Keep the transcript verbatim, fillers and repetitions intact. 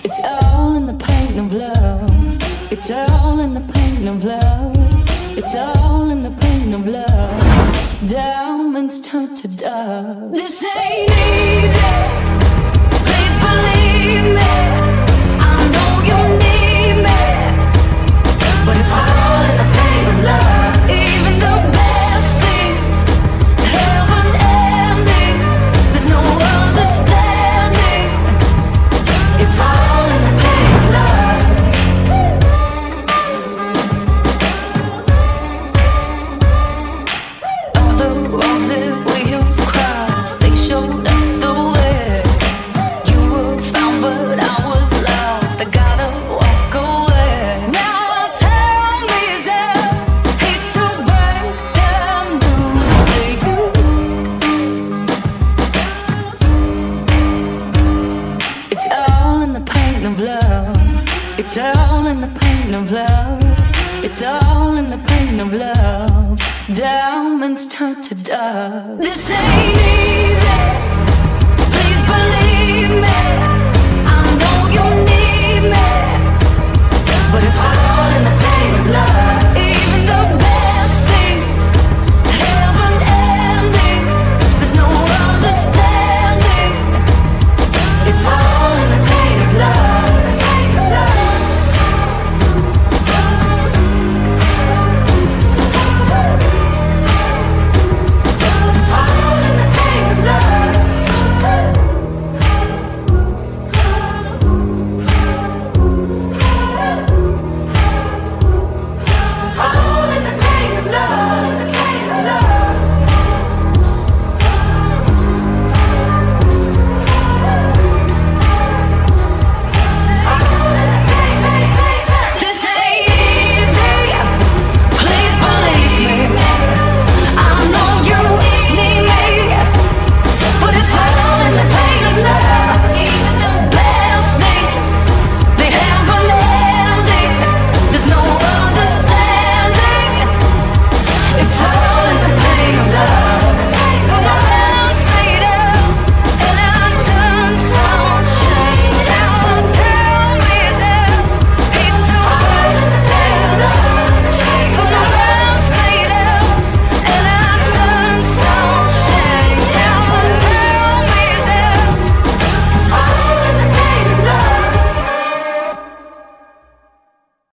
It's all in the pain of love. It's all in the pain of love. It's all in the pain of love. Diamonds turn to dust. This ain't easy. Please believe me. I know you need me, but it's all in the pain of love. Even the best things have an ending. There's no understanding. It's all in the pain of love. All the roads that we have crossed, they showed us the way. You were found, but I was lost. I gotta walk away. Now tell me, is it hate to break the news to you? It's all in the pain of love. It's all in the pain of love. It's all in the pain of love. Diamonds turn to dust. This ain't easy. Please believe me.